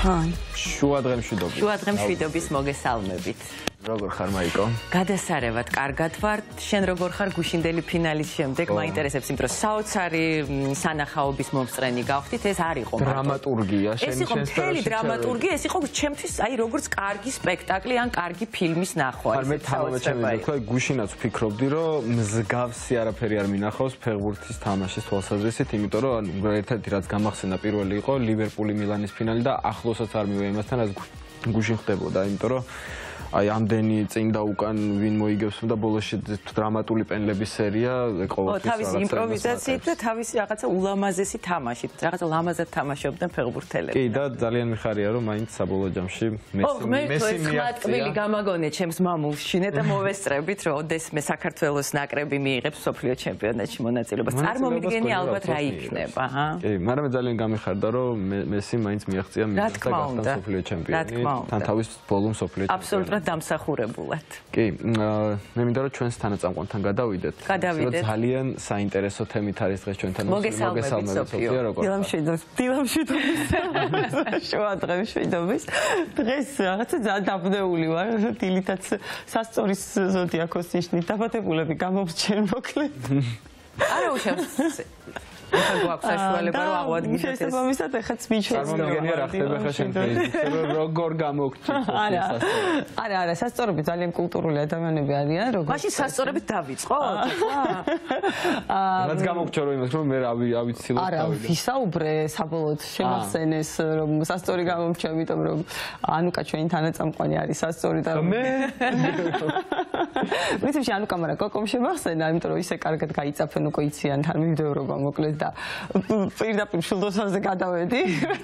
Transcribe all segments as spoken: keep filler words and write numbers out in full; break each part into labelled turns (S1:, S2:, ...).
S1: თან
S2: შუადღე მშვიდობით.
S1: შუადღე მშვიდობის მოგესალმებით.
S2: როგორ ხარ მაიკო?
S1: გადასარევად, კარგად ვარ. შენ როგორ ხარ გუშინდელი ფინალის შემდეგ? მაინტერესებს იმ დროს საოცარი სანახაობის მომსწრენი გავხდით, ეს არ იყო მარტო
S2: დრამატურგია, შენ
S1: ეს იყო მთელი დრამატურგია, ეს იყო ჩემთვის აი როგორც კარგი სპექტაკლი ან კარგი ფილმის ნახვა.
S2: არ მე თამამეჩემი თქვა, გუშინაც ვფიქრობდი, რომ მსგავსი არაფერი არ მინახავს ფეხბურთის თამაშის თვალსაზრისით, იმიტომ რომ ერთ-ერთი რაც გამახსენა პირველი იყო ლივერპული მილანის ფინალი და ახლოსაც არ მივე იმასთან, რაც გუშინ ხდებოდა, იმიტომ რომ აი ამდენი წინ და უკან ვინ მოიგებს და ბოლოში დრამატული პენლების სერია ყოველთვის
S1: თავისი იმპროვიზაციით და თავისი რაღაცა ულამაზესი თამაშით, რაღაცა ლამაზად თამაშობდნენ ფეხბურთელები.
S2: კი და ძალიან მიხარია რომ მაინც საბოლოო ჯამში მესი
S1: მესი მიაღწია. გამაგონე ჩემს მამულში და მოვესწრებით რომ ოდესმე საქართველოს ნაკრები მიიღებს მსოფლიო ჩემპიონატში მონაწილეობას. წარმომიდგენი ალბათ რა იქნება, ჰა?
S2: კი, მაგრამ ძალიან გამიხარდა რომ მესი მაინც მიაღწია მილანს და გახდა მსოფლიო ჩემპიონი. თან თავის ბოლო მსოფლიო ჩემპიონი. დამსახურებულად. კი, მე მინდა რომ ჩვენს თანაწამყვანთან გადავიდეთ.
S1: გადავიდეთ.
S2: ძალიან საინტერესო თემით არის დღეს ჩვენთან.
S1: მოგესალმებით, სოფიო. დილამშვიდობის, დილამშვიდობის. შუადღე მშვიდობის. დღეს რაღაცა ძალიან დაბნეული ვარ, დილითაც სასწორის ზოდიაქოს ნიშნით დაბადებულები გამოვრჩენ მოკლედ. არა უშავს. ეხლა გვაქვს საშუალება რომ აღვადგინოთ ეს. შესაბამისად ეხაც მიჩვენე.
S2: წარმოგიდგენია რა ხდება ხა შენ პრეზიდენტი, რომ როგორ გამოგჩით.
S1: არა. არა, არა, სასწორები ძალიან კულტურული ადამიანები არიან, როგორ. მაშინ სასწორებით დავიწყოთ?
S2: აა რაც გამოგჩო რომ იმას რომ მე ავიცილოთ
S1: დავიდე. არა, ვისაუბრე საბოლოოდ შემახსენეს რომ სასწორი გამომჩა, იმიტომ რომ ანუკა ჩვენი თანაწამყვანი არის სასწორი და
S2: მე
S1: პრინციპში ანუკა მაგრამ კოკომ შემახსენა, იმიტომ რომ ისე კარგად გაიწაფენ უკვე იციან თან მივდევრობა მოკლედ და პირდაპირ შულდოსანზე გადავედი.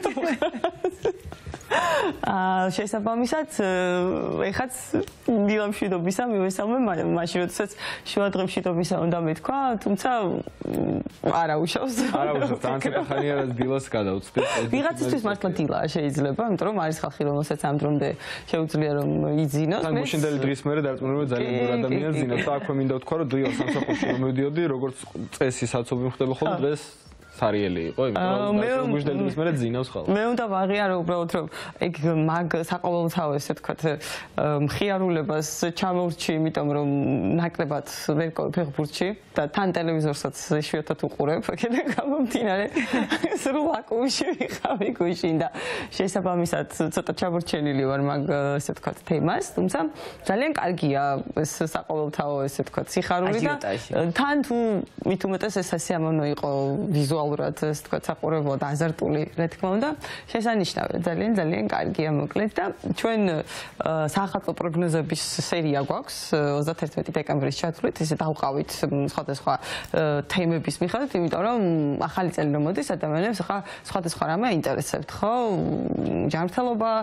S1: აა შესაბამისად ეხაც დილამშვიდობისა მივესალმე მაშინ როდესაც შუადღე მშვიდობისა უნდა მეთქვა, თუმცა არა უშავს.
S2: არა უშავს, ძალიან ხანია რაც დილას გადავწყვეტ.
S1: ვიღაცისთვის მართლა დილაა შეიძლება, იმიტომ რომ არის ხალხი რომელსაც ამ დრომდე შეუძლია რომ იძინოს.
S2: თან გუშინდელი დღის მერე დარწმუნებული ძალიან ბევრი ადამიანს ძინავს და აქვე მინდა ვთქვა რომ დღეა სამსახურში მომედიოდი, როგორც წესი საცობი ხდება ხოლმე დღეს სარიელი იყო, იმიტომ რომ გუშინდელი დღის მერე ძინავს ხალხი. მე
S1: უნდა ვაღიარო უბრალოდ რომ ეგ მაგ საყოველთაო ესე ვთქვათ მხიარულებას ჩამოვრჩი, იმიტომ რომ ნაკლებად ვერ ფეხბურთში და თან ტელევიზორსაც იშვიათად უყურებ, აქედან გამომდინარე სრულ აკუში ვიყავი გუშინ და შესაბამისად ცოტა ჩამორჩენილი ვარ მაგ ესე ვთქვათ თემას, თუმცა ძალიან კარგია ეს საყოველთაო ესე ვთქვათ სიხარული და თან თუ მით უმეტეს ეს სასიამოვნო იყო ვიზუალურად ასე თქვა საყურებლო და აზარტული რა თქმა უნდა შესანიშნავია ძალიან ძალიან კარგია მოკლედ და ჩვენ საახალწლო პროგნოზების სერია გვაქვს ოცდაათერთმეტი დეკემბრის ჩათვლით ესე დავყავით სხვადასხვა თემების მიხედვით იმიტომ რომ ახალი წელი რომ მოდის ადამიანებს ახლა სხვადასხვა რამე აინტერესებთ ხო ჯანმრთელობა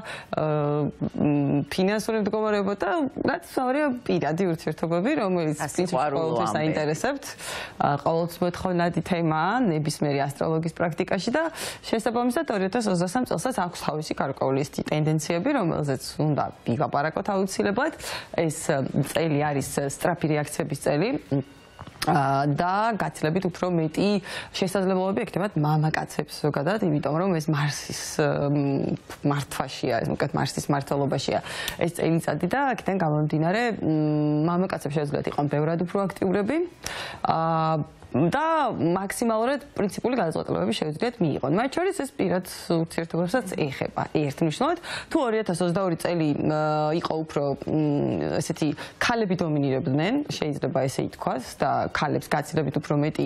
S1: ფინანსური მდგომარეობა და რაც სწორია პირადი ურთიერთობები რომელიც ყოველთვის აინტერესებთ ყოველთვის მოთხოვნადი თემაა ნებისმიერი ასტროლოგიის პრაქტიკაში და შესაბამისად ორი ათას ოცდასამ წელსაც აქვს თავისი გარკვეული ტენდენციები, რომელზეც უნდა ვიგაპარაკოთ აუცილებლად. ეს წელი არის სწრაფი რეაქციების წელი. და გაცილებით უფრო მეტი შესაძლებლობები ექნებათ მამაკაცებს ზოგადად, იმიტომ რომ ეს მარსის მართვაშია, ეს უკეთ მარსის მართლობაშია ეს წელიწადი და აქედან გამომდინარე მამაკაცებს შეუძლიათ იყვნენ ბევრად უფრო აქტიურები. აა და მაქსიმალურად პრინციპული გადაწყვეტილებები შეუძლიათ მიიღონ. მათ შორის ეს პირად ურთიერთობებსაც ეხება. ერთნიშნულად, თუ ორი ათას ოცდაორი წელი იყო უფრო ესეთი ქალები დომინირებდნენ, შეიძლება ესე ითქვას და ქალებს გაცილებით უფრო მეტი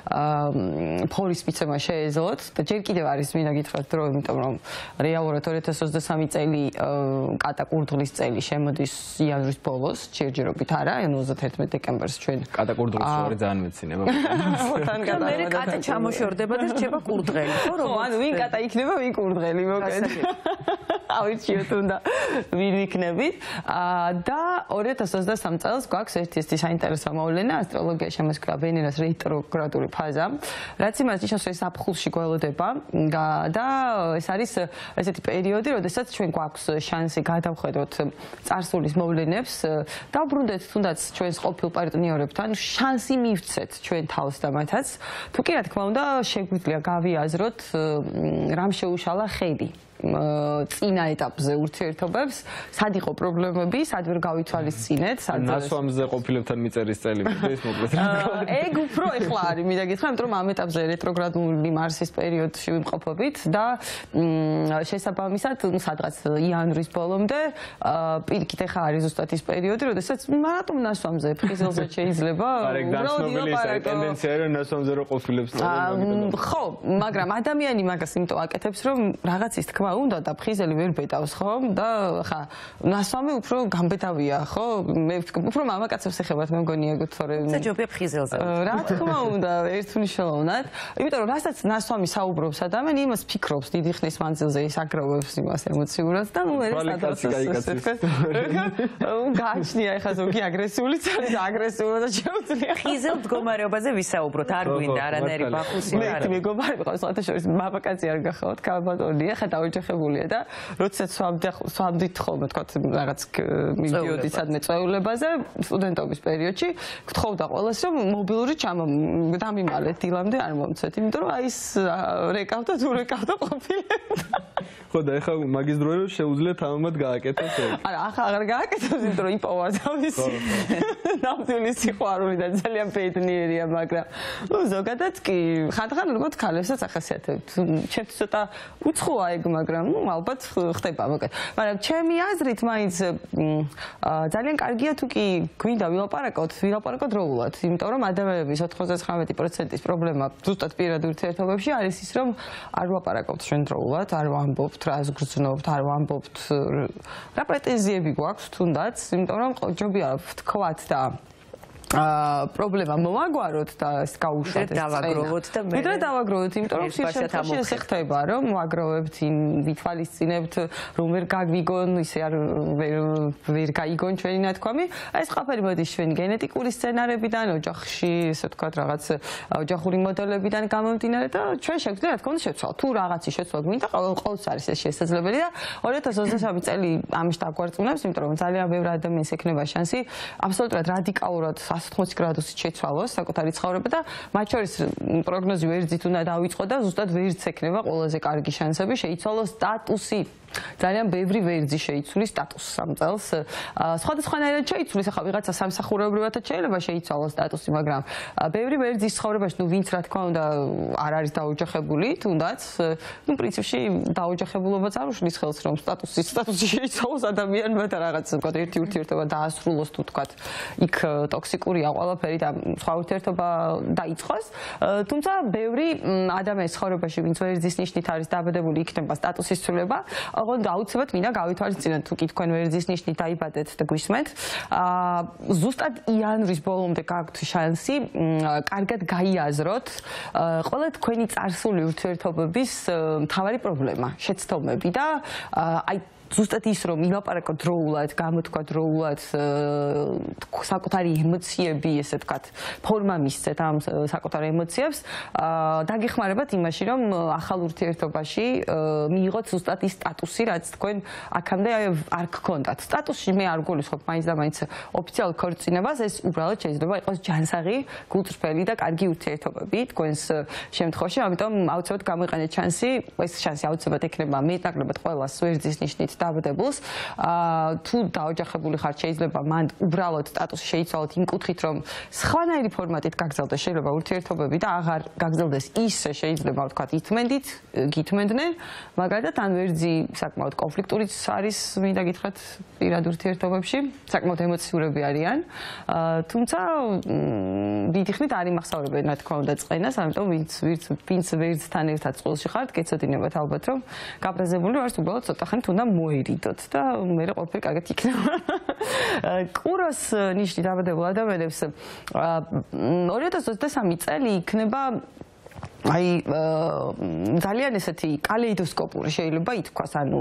S1: ფორის მიცემა შეეძლოთ და ჯერ კიდევ არის მინდა გითხრათ დრო, იმიტომ რომ რეალურად ორი ათას ოცდასამი წელი კატა კურდღლის წელი შემოდის იანვრის ბოლოს, ჯერჯერობით არა, ანუ ოცდაათერთმეტი დეკემბერს ჩვენ
S2: კატა კურდღლის შორი ძალიან მეცინება.
S1: მე კატა ჩამოშორდება და რჩება კურდღელი, ხო რომ ანუ ვინ კატა იქნება, ვინ კურდღელი მოკლედ. ავირჩიოთ უნდა ვინ იქნებით. და ორი ათას ოცდასამ წელს გვაქვს ერთ-ერთი საინტერესო მოვლენა ასტროლოგიაში ამას ქვია ვენერას რეტროგრადული ფაზა, რაც იმას ნიშნავს, რომ ზაფხულში გველოდება და ეს არის ესეთი პერიოდი, როდესაც ჩვენ გვაქვს შანსი გადავხედოთ წარსულის მოვლენებს, დავბრუნდეთ თუნდაც ჩვენს ყოფილ პარტნიორებთან, შანსი მივცეთ ჩვენ თავს და მათაც. თუ კი რა თქმა უნდა, შეგვიძლია გავიაზროთ რამ შეუშალა ხელი. წინა ეტაპზე ურთიერთობებს, სად იყო პრობლემები, სად ვერ გავითვალისწინეთ, სად
S2: ნასვამზე ყოფილებთან მიწერის წელი მიდეის მოკლედ.
S1: ეგ უფრო ეხლა არის, მინდა გითხრა, იმიტომ რომ ამ ეტაპზე რეტროგრადული მარსის პერიოდში ვიმყოფებით და შესაბამისად, ну, სადღაც იანვრის ბოლომდე პირიქით ეხლა არის ზუსტად ის პერიოდი, როდესაც რატომ ნასვამზე ფხიზელზე შეიძლება
S2: უბრალოდ ტენდენცია რომ ნასვამზე რო ყოფილებს
S1: ხო, მაგრამ ადამიანი მაგას იმიტომ აკეთებს, რომ რაღაცის თქმა უნდა და ფხიზელი ვერ ბედავს, ხო? და ხა ნასვამი უფრო გამბედავია, ხო? მე უფრო მამაკაცებს ეხებათ, მე მგონი ეგ თორე
S3: საჯობია ფხიზელზე.
S1: რა თქმა უნდა, ერთმნიშვნელოვნად. იმიტომ რომ რასაც ნასვამი საუბრობს ადამიანი, იმას ფიქრობს დიდი ხნის მანძილზე, ის აგროვებს იმას ემოციურად და ნუ ეს სადაც გააჩნია ეხლა ზოგი აგრესიულიც არის, აგრესიულად შეუძლია.
S3: ფხიზელ მდგომარეობაზე ვისაუბროთ, არ გვინდა არანაირი ბახუსი
S1: არ არის. მე მეგობარი ყავს, სხვათა შორის მამაკაცი არ გახავთ, კაბატონია, ხა დაოჯახებულია და როდესაც სვამდით ხოლმე, თქვა რაღაც მიდიოდით სადმე წვეულებაზე, სტუდენტობის პერიოდში, გთხოვდა ყველას, რომ მობილური დამიმალეთ დილამდე არ მომცეთ, იმიტომ რომ აი ეს რეკავდა თუ რეკავდა ყოფილებდა.
S2: ხო და ეხლა მაგის დროე რომ შეუძლიათ ამათ გააკეთოს ეგ.
S1: არა, ახლა აღარ გააკეთოს, იმიტომ რომ იპოვა თავის ნამდვილი სიყვარული და ძალიან ბედნიერია, მაგრამ ნუ ზოგადად კი ხანდახან როგორც ქალებსაც ახასიათებთ. ჩემთვის ცოტა უცხოა ეგ, მაგრამ ნუ ალბათ ხდება მოკლედ. მაგრამ ჩემი აზრით მაინც ძალიან კარგია თუ კი გვინდა ვილაპარაკოთ, ვილაპარაკოთ დროულად, იმიტომ რომ ადამიანების ოთხმოცდათცხრამეტი პროცენტის პრობლემა ზუსტად პირად ურთიერთობებში არის ის, რომ არ ვილაპარაკოთ ჩვენ დროულად, არ ვამბობთ რას გრძნობთ, არ ვამბობთ რა პრეტენზიები გვაქვს თუნდაც, იმიტომ რომ ჯობია ვთქვათ და აა პრობლემა მოვაგვაროთ და ეს გაუშვათ ეს
S3: დავაგროვოთ და მე
S1: ვიდრე დავაგროვოთ, იმიტომ რომ შეიძლება ესე ხდება, რომ ვაგროვებთ, ვითვალისწინებთ, რომ ვერ გაგვიგონ, ისე არ ვერ გაიგონ ჩვენი ნათქვამი. ეს ყველაფერი მოდის ჩვენი გენეტიკური სცენარებიდან, ოჯახში, ესე ვთქვათ, რაღაც ოჯახური მოდელებიდან გამომდინარე და ჩვენ შეგვიძლია რა თქმა უნდა შეცვალოთ. თუ რაღაცის შეცვლა გვინდა, ყოველთვის არის ეს შესაძლებელი და ორი ათას ოცდამსამი წელი ამის დაგვარწმუნებს, იმიტომ რომ ძალიან ბევრი ადამიანს ექნება შანსი აბსოლუტურად რადიკალურად ოცდაოთხ გრადუსით შეცვალოს საკუთარი ცხოვრება და მათ შორის პროგნოზი ვერძით უნდა დავიწყო და ზუსტად ვერძს ექნება ყველაზე კარგი შანსები შეიცვალოს სტატუსი. ძალიან ბევრი ვერძი შეიცვლის სტატუსს ამ წელს. სხვადასხვანაირად შეიცვლის, ახლა ვიღაცა სამსახურეობრივად შეიძლება შეიცვალოს სტატუსი, მაგრამ ბევრი ვერძის ცხოვრებაში, ნუ ვინც რა თქმა უნდა არ არის დაოჯახებული, თუნდაც, ნუ პრინციპში დაოჯახებულობაც არ უშლის ხელს, რომ სტატუსი სტატუსი შეიცვალოს ადამიანმა და რაღაც თქვა ერთი ურთიერთობა დაასრულოს თუ თქვა იქ ტოქსიკურია ყველაფერი და სხვა ურთიერთობა დაიწყოს. თუმცა ბევრი ადამიანის ცხოვრებაში, ვინც ვერძის ნიშნით არის დაბადებული, იქნება სტატუსის ცვლილება. ოღონდ აუცილებლად მინდა გავითვალისწინოთ, თუ კი თქვენ ვერძის ნიშნით დაიბადეთ და გვისმენთ. აა ზუსტად იანვრის ბოლომდე გაქვთ შანსი კარგად გაიაზროთ ყველა თქვენი წარსული ურთიერთობების მთავარი პრობლემა, შეცდომები და აი ზუსტად ის რომ ვილაპარაკოთ დროულად, გამოთქვა დროულად საკუთარი ემოციები, ესე ვთქვათ, ფორმა მისცეთ ამ საკუთარ ემოციებს, დაგეხმარებათ იმაში, რომ ახალ ურთიერთობაში მიიღოთ ზუსტად ის სტატუსი, რაც თქვენ აქამდე არ გქონდათ. სტატუსში მე არ გულისხმობ მაინც და მაინც ოფიციალ ქორწინებას, ეს უბრალოდ შეიძლება იყოს ჯანსაღი, გულწრფელი და კარგი ურთიერთობები თქვენს შემთხვევაში, ამიტომ აუცილებლად გამოიყენეთ შანსი, ეს შანსი აუცილებლად ექნება მეტნაკლებად ყველას ვერძის ნიშნით დაბადებულს. თუ დაოჯახებული ხართ, შეიძლება მან უბრალოდ სტატუსი შეიცვალოთ იმ კუთხით, რომ სხვანაირი ფორმატით გაგრძელდეს შეიძლება ურთიერთობები და აღარ გაგრძელდეს ისე შეიძლება ვთქვათ ითმენდით, გითმენდნენ, მაგალითად ან ვერძი საკმაოდ კონფლიქტურიც არის, მინდა გითხრათ, პირად ურთიერთობებში, საკმაოდ ემოციურები არიან. თუმცა დიდი ხნით არ იმახსოვრებენ, რა თქმა უნდა, წყენას, ამიტომ ვინც ვინც ვერძთან ერთად წყვილში ხართ, გეცოდინებათ ალბათ, რომ გაბრაზებული ვართ, უბრალოდ ცოტა ხნით უნდა მოერიდოთ და მე ყველაფერი კარგად იქნება. კუროს ნიშნით დაბადებულ ადამიანებს ორი ათას ოცდამსამი წელი იქნება აი ძალიან ესეთი კალეიდოსკოპური შეიძლება ითქვას, ანუ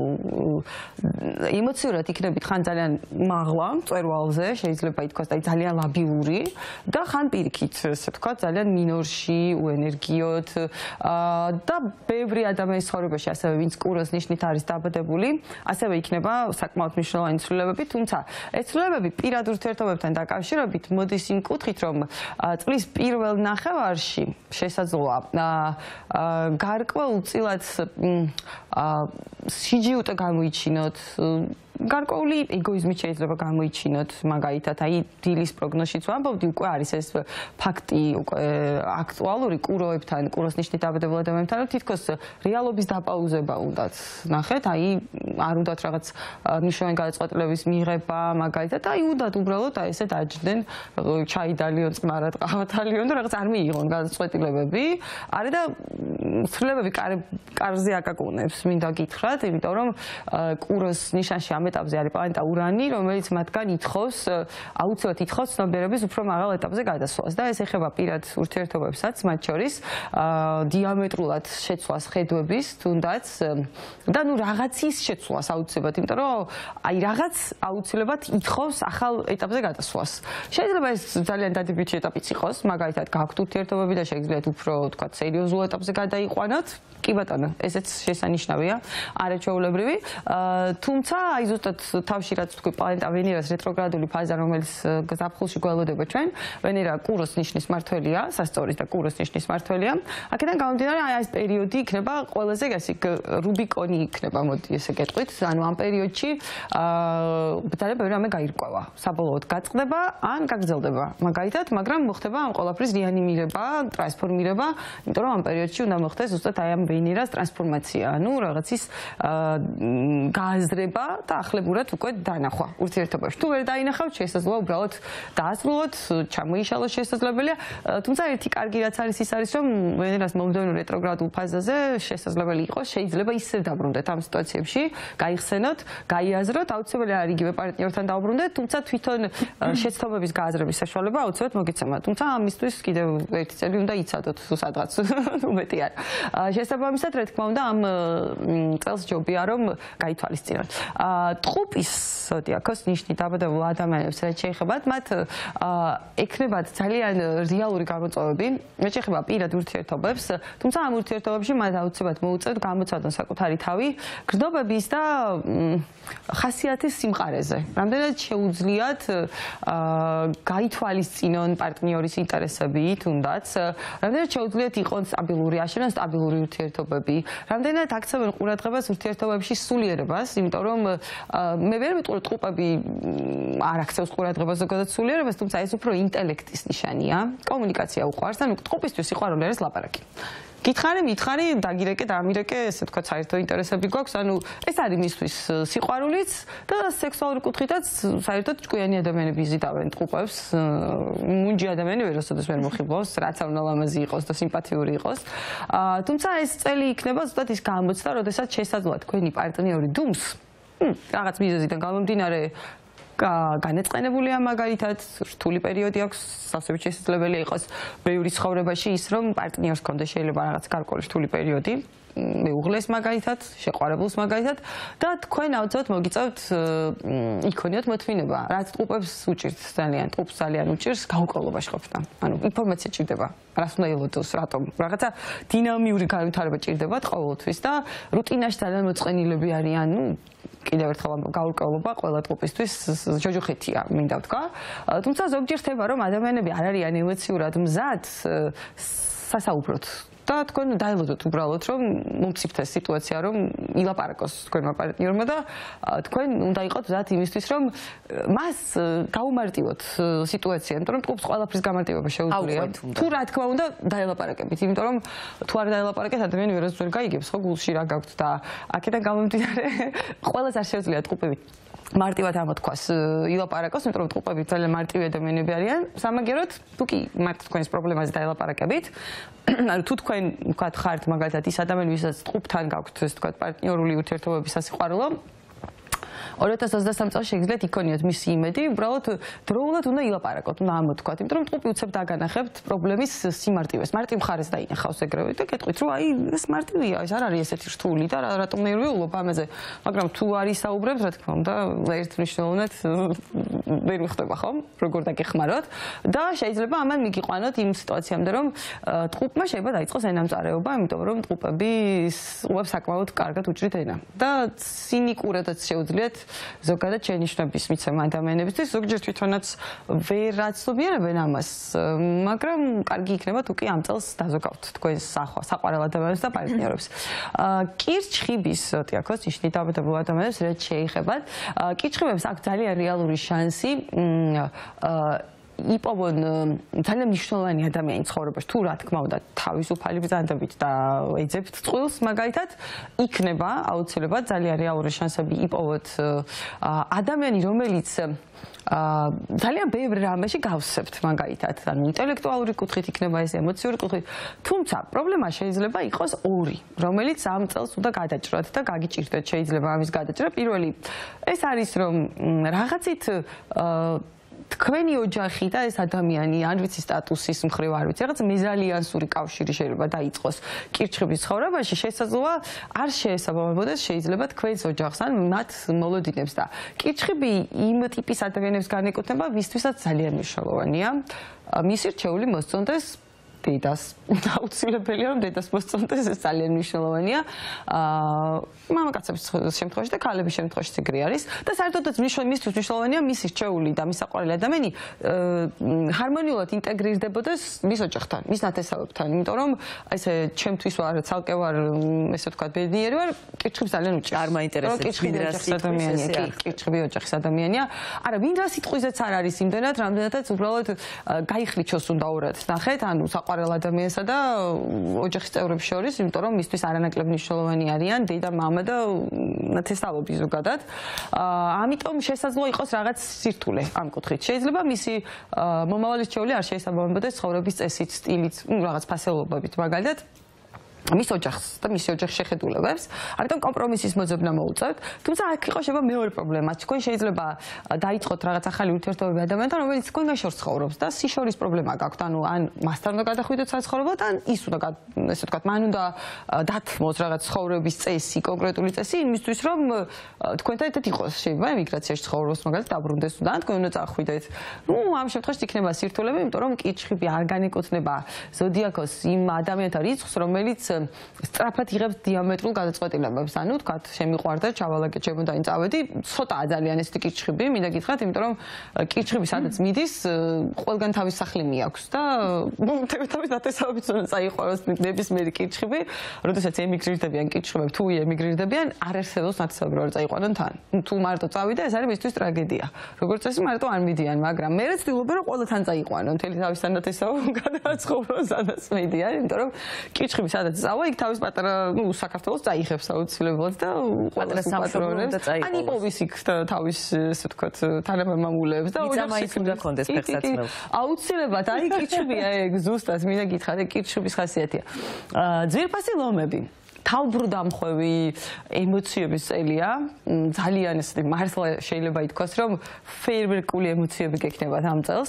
S1: ემოციურად იქნებით ხან ძალიან მაღლა მწვერვალზე, შეიძლება ითქვას, აი ძალიან ლაბილური და ხან პირიქით, ესე ვთქვათ, ძალიან მინორში, უენერგიოთ და ბევრი ადამიანის ცხოვრებაში, ასევე ვინც კუროს ნიშნით არის დაბადებული, ასევე იქნება საკმაოდ მნიშვნელოვანი ცვლილებები, თუმცა ეს ცვლილებები პირად ურთიერთობებთან დაკავშირებით მოდის იმ კუთხით, რომ წლის პირველ ნახევარში შესაძლოა გარკვეულწილად სიჯიუტე გამოიჩინოთ გარკვეული ეგოიზმით შეიძლება გამოიჩინოთ მაგალითად აი დილის პროგნოზშიც ვამბობდი უკვე არის ეს ფაქტი უკვე აქტუალური კუროებთან კუროს ნიშნით დაბადებულ ადამიანებთან თითქოს რეალობის დაპაუზება უნდათ ნახეთ აი არ უნდათ რაღაც მნიშვნელოვანი გადაწყვეტილების მიღება მაგალითად აი უნდათ უბრალოდ აი ესე დაჯდნენ ჩაიდალიონ წყნარად ყავათალიონ და რაღაც არ მიიღონ გადაწყვეტილებები არის და ცვლილებები კარზე აკაკუნებს მინდა გითხრათ იმიტომ რომ კუროს ნიშანში ამ ეტაპზე არის პლანეტა ურანი, რომელიც მათგან ითხოვს, აუცილებლად ითხოვს ცნობიერების უფრო მაღალ ეტაპზე გადასვლას და ეს ეხება პირად ურთიერთობებსაც, მათ შორის დიამეტრულად შეცვლას ხედვების, თუნდაც და ნუ რაღაცის შეცვლას აუცილებლად, იმიტომ რომ აი რაღაც აუცილებლად ითხოვს ახალ ეტაპზე გადასვლას. შეიძლება ეს ძალიან დადებითი ეტაპიც იყოს, მაგალითად, გაქვთ ურთიერთობები და შეგიძლიათ უფრო, თქვა, სერიოზულ ეტაპზე გადაიყვანოთ. კი ბატონო, ესეც შესანიშნავია, არაჩვეულებრივი. თუმცა აი ზუსტად თავში რაც თქვი პლანეტა ვენერას რეტროგრადული ფაზა, რომელიც ზაფხულში გველოდება ჩვენ, ვენერა კუროს ნიშნის მმართველია, სასწორის და კუროს ნიშნის მმართველია. აქედან გამომდინარე, აი ეს პერიოდი იქნება ყველაზე ესე რუბიკონი იქნება, მოდი ესე გეტყვით, ანუ ამ პერიოდში ძალიან ბევრი რამე გაირკვევა. საბოლოოდ გაწყდება ან გაგრძელდება. მაგალითად, მაგრამ მოხდება ამ ყველაფრის რეანიმირება, ტრანსფორმირება, იმიტომ რომ ამ პერიოდში უნდა მოხდეს ზუსტად აი ამ ვენერას ტრანსფორმაცია, ანუ რაღაცის გააზრება და ახლებურად უკვე დანახვა ურთიერთობაში. თუ ვერ დაინახავთ, შესაძლოა უბრალოდ დაასრულოთ, ჩამოიშალოს შესაძლებელია. თუმცა ერთი კარგი რაც არის ის არის, რომ ვენერას მომდევნო რეტროგრადულ ფაზაზე შესაძლებელი იყოს, შეიძლება ისე დაბრუნდეთ ამ სიტუაციებში, გაიხსენოთ, გაიაზროთ, აუცილებელი არ იგივე პარტნიორთან დაუბრუნდეთ, თუმცა თვითონ შეცდომების გააზრების საშუალება აუცილებლად მოგეცემა. თუმცა ამისთვის კიდევ ერთი წელი უნდა იცადოთ სადღაც, მეტი არ. შესაბამისად, რა თქმა უნდა, ამ წელს ჯობია რომ გაითვალისწინოთ. ტყუპის ზოდიაქოს ნიშნით დაბადებულ ადამიანებს რაც შეეხებათ, მათ ექნებათ ძალიან რეალური გამოწვევები, რაც შეეხება პირად ურთიერთობებს, თუმცა ამ ურთიერთობებში მათ აუცილებლად მოუწევთ გამოცადონ საკუთარი თავი, გრძნობების და ხასიათის სიმყარეზე. რამდენად შეუძლიათ გაითვალისწინონ პარტნიორის ინტერესები, თუნდაც, რამდენად შეუძლიათ იყონ სტაბილური, აშენონ სტაბილური ურთიერთობები, რამდენად აქცევენ ყურადღებას ურთიერთობებში სულიერებას, იმიტომ რომ მე ვერ ვიტყვი ტყუპები არ აქცევს ყურადღებას ზოგადად სულიერებას, თუმცა ეს უფრო ინტელექტის ნიშანია, კომუნიკაცია უყვარს, ანუ ტყუპისთვის სიყვარული არის ლაპარაკი. გითხარი, მითხარი, დაგირეკე, დამირეკე, ესე თქვა, საერთო ინტერესები გვაქვს, ანუ ეს არის მისთვის სიყვარულიც და სექსუალური კუთხითაც საერთოდ ჭკვიანი ადამიანები იზიდავენ ტყუპებს, მუნჯი ადამიანი ვერასოდეს ვერ მოხიბლავს, რაც არ უნდა ლამაზი იყოს და სიმპათიური იყოს. თუმცა ეს წელი იქნება ზუსტად ის გამოცდა, როდესაც შესაძლოა თქვენი პარტნიორი დუმს, რაღაც მიზეზიდან გამომდინარე განეწყენებულია მაგალითად, რთული პერიოდი აქვს, სასწრაფოდ შესაძლებელია იყოს ბევრი ცხოვრებაში ის, რომ პარტნიორს ჰქონდეს შეიძლება რაღაც გარკვეული რთული პერიოდი, მეუღლეს მაგალითად, შეყვარებულს მაგალითად და თქვენ აუცილებლად მოგიწევთ იქონიოთ მოთმინება, რაც ტყუპებს უჭირთ ძალიან, ტყუპს ძალიან უჭირს გაურკვევლობაში ყოფნა. ანუ ინფორმაცია ჭირდება, რას უნდა ელოდოს, რატომ, რაღაცა დინამიური განვითარება ჭირდებათ ყოველთვის და რუტინაში ძალიან მოწყენილები არიან, ნუ კიდევ ერთხელ გაურკვევლობა ყველა ტყუპისთვის ჯოჯოხეთია, მინდა ვთქვა. თუმცა ზოგჯერ ხდება, რომ ადამიანები არ არიან ემოციურად მზად სასაუბროდ. და თქვენ დაელოდოთ უბრალოდ, რომ მომწიფდეს სიტუაცია, რომ ილაპარაკოს თქვენმა პარტნიორმა და თქვენ უნდა იყოთ მზად იმისთვის, რომ მას გაუმარტივოთ სიტუაცია, იმიტომ რომ ტყუპს ყველაფრის გამარტივება შეუძლია. თუ რა თქმა უნდა, დაელაპარაკებით, იმიტომ რომ თუ არ დაელაპარაკეთ, ადამიანი ვერასდროს ვერ გაიგებს, ხო გულში რა გაქვთ და აქედან გამომდინარე, ყველას არ შეუძლია ტყუპები მარტივად ამოთქვას ილაპარაკოს, იმიტომ რომ ტყუპები ძალიან მარტივი ადამიანები არიან. სამაგეროდ, თუ კი მათ თქვენს პრობლემაზე დაელაპარაკებით, ანუ თუ თქვენ ვთქვათ ხართ მაგალითად ის ადამიანი, ვისაც ტყუპთან გაქვთ ეს ვთქვათ პარტნიორული ურთიერთობების სასიყვარულო, ორი ათას ოცდასამ წელს შეგიძლიათ იქონიოთ მისი იმედი, უბრალოდ დროულად უნდა ილაპარაკოთ, უნდა ამოთქვათ, იმიტომ რომ ტყუპი უცებ დაგანახებთ პრობლემის სიმარტივეს. მარტივ მხარეს დაინახავს ეგრევე და გეტყვით, რომ აი ეს მარტივია, ეს არ არის ესეთი რთული და რატომ ნერვიულობ ამაზე. მაგრამ თუ არ ისაუბრებთ, რა თქმა უნდა, ერთმნიშვნელოვნად ვერ ხდება ხომ, როგორ დაგეხმაროთ და შეიძლება ამან მიგიყვანოთ იმ სიტუაციამდე, რომ ტყუპმა შეიძლება დაიწყოს ენამწარეობა, იმიტომ რომ ტყუპები ტყუპებს საკმაოდ კარგად უჭრით ენა და ცინიკურადაც შეუძლიათ ზოგადად შენიშვნების მიცემა ადამიანებისთვის, ზოგჯერ თვითონაც ვერ აცნობიერებენ ამას, მაგრამ კარგი იქნება თუ კი ამ წელს დაზოგავთ თქვენს საყვარელ ადამიანებს და პარტნიორებს. კირჩხიბის თეაქოს ნიშნით დამოკიდებულ ადამიანებს რაც შეეხებათ, კირჩხიბებს აქვს ძალიან რეალური შანსი იპოვონ ძალიან მნიშვნელოვანი ადამიანი ცხოვრებაში, თუ რა თქმა უნდა თავისუფალი ბრძანდებით და ეძებთ წყვილს მაგალითად, იქნება აუცილებლად ძალიან რეალური შანსები იპოვოთ ადამიანი, რომელიც ძალიან ბევრ რამეში გავსებთ მაგალითად, ანუ ინტელექტუალური კუთხით იქნება ეს, ემოციური კუთხით, თუმცა პრობლემა შეიძლება იყოს ორი, რომელიც ამ წელს უნდა გადაჭრათ და გაგიჭირდეთ შეიძლება ამის გადაჭრა. პირველი ეს არის რომ რაღაცით თქვენი ოჯახი და ეს ადამიანი, ან ვიცი სტატუსის მხრივ არ ვიცი, რაღაც მეზალიანსური კავშირი შეიძლება დაიწყოს კირჩხიბის ცხოვრებაში, შესაძლოა არ შეესაბამებოდეს შეიძლება თქვენს ოჯახს ან მათ მოლოდინებს და კირჩხიბი იმ ტიპის ადამიანებს განეკუთვნება, ვისთვისაც ძალიან მნიშვნელოვანია მისი რჩეული მოსწონდეს დედას. აუცილებელია რომ დედას მოსწონდეს, ეს ძალიან მნიშვნელოვანია. მამაკაცების შემთხვევაში და ქალების შემთხვევაში ეგრე არის და საერთოდაც მისთვის მნიშვნელოვანია მისი რჩეული და მის საყვარელი ადამიანი ჰარმონიულად ინტეგრირდებოდეს მის ოჯახთან, მის ნათესავებთან, იმიტომ რომ ესე ჩემთვის ვარ ცალკე ვარ ესე ვთქვათ ბედნიერი ვარ, კირჩხიბს ძალიან უჭირს.
S3: არ მაინტერესებს ვინ რა
S1: ადამიანია, კი, კირჩხიბი ოჯახის ადამიანია. არა, ვინ რა სიტყვიზეც არ არის იმდენად, რამდენადაც უბრალოდ გაიხლიჩოს უნდა ორად. ნახეთ, ანუ საყვარელ ადამიანსა და ოჯახის წევრებს შორის, იმიტომ რომ მისთვის არანაკლებ მნიშვნელოვანი არიან დედა, მამა და ნათესავები ზოგადად. ამიტომ შესაძლოა იყოს რაღაც სირთულე ამ კუთხით. შეიძლება მისი მომავალი რჩეული არ შეესაბამებოდეს ცხოვრების წესით, სტილით, რაღაც ფასეულობებით მაგალითად. მის ოჯახს და მის ოჯახის შეხედულებებს, ამიტომ კომპრომისის მოძებნა მოუწევთ. თუმცა აქ იყო შეიძლება მეორე პრობლემა. თქვენ შეიძლება დაიწყოთ რაღაც ახალი ურთიერთობები ადამიანთან, რომელიც თქვენგან შორს ცხოვრობს და სიშორის პრობლემა გაქვთ. ანუ ან მასთან უნდა გადახვიდეთ საცხოვრებლად, ან ის უნდა ესე ვთქვათ, მან უნდა დათმოს რაღაც ცხოვრების წესი, კონკრეტული წესი იმისთვის, რომ თქვენთან ერთად იყოს. შეიძლება ემიგრაციაში ცხოვრობს, მაგალითად, დაბრუნდეს და თქვენ უნდა წახვიდეთ. ნუ ამ შემთხვევაში იქნება სირთულეები, იმიტომ რომ კირჩხიბი არ განეკუთვნება ზოდიაქოს იმ ადამიანთა რიცხვს, რომელიც სწრაფად იღებს დიამეტრულ გადაწყვეტილებებს. ანუ თქვათ, შემიყვარდა, ჩავალაგე ჩემოდანი წავედი, ცოტაა ძალიან ეს კირჩხიბი, მინდა გითხრათ, იმიტომ რომ კირჩხიბი სადაც მიდის, ყველგან თავის სახლი მიაქვს და თავის ნათესავებიც უნდა წაიყვანოს ნებისმიერი კირჩხიბი, როდესაც ემიგრირდებიან კირჩხიბები, თუ ემიგრირდებიან, არ არსებობს ნათესავები რომ წაიყვანონ თან. თუ მარტო წავიდა, ეს არის მისთვის ტრაგედია. როგორც წესი, მარტო არ მიდიან, მაგრამ მე ვცდილობენ რომ ყველა თან წაიყვანონ, მთელი თავის ნათესავები გადააცხოვრონ, სადაც მიდიან, იმიტომ რომ კირჩხიბი სადაც წავა, იქ თავის პატარა, ნუ საქართველოს წაიღებს აუცილებლად და
S3: პატარა სამშობლოებს წაიღებს.
S1: ან იპოვის იქ თავის, ესე ვთქვათ, თანამემამულეებს და
S3: ოჯახს უნდა კონდეს ფეხსაცმელს.
S1: აუცილებლად, აი კირჩხიბია ეგ ზუსტად, მინდა გითხრათ, ეგ კირჩხიბის ხასიათია. ძვირფასი ლომები თავბრუდამხვევი ემოციების წელია, ძალიან ესე მართლა შეიძლება ითქვას, რომ ფეერვერკული ემოციები გექნებათ ამ წელს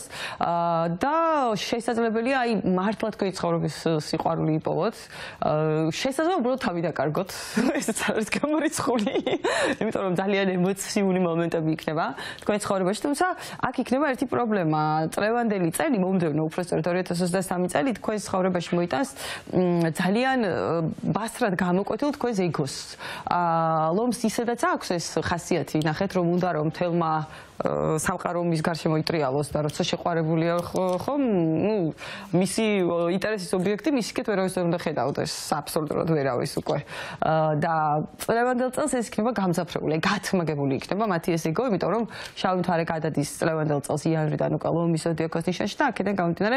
S1: და შესაძლებელია აი მართლა თქვენი ცხოვრების სიყვარული იპოვოთ. შესაძლოა უბრალოდ თავი დაკარგოთ, ესეც არის გამორიცხული, იმიტომ რომ ძალიან ემოციური მომენტები იქნება თქვენი ცხოვრებაში, თუმცა აქ იქნება ერთი პრობლემა. წლევანდელი წელი, მომდევნო უბრალოდ ორი ათას ოცდასამი წელი თქვენი ცხოვრებაში მოიტანს ძალიან ბასრად გამოკვეთილ თქვენს ეგოს. ლომს ისედაც აქვს ეს ხასიათი, ნახეთ რომ უნდა რომ თელმა სამყარო მის გარშემო იტრიალოს და როცა შეყვარებულია ხომ, ნუ მისი ინტერესის ობიექტი მისიკეთ ვერავის ვერ უნდა ხედავდეს, აბსოლუტურად ვერავის უკვე. და წლევანდელ წელს ეს იქნება გამძაფრებული, გათმაგებული იქნება მათი ეს ეგო, იმიტომ რომ შავი მთვარე გადადის წლევანდელ წელს იანვრიდან უკვე ლომის ზოდიაქოს ნიშანში და აქედან გამომდინარე,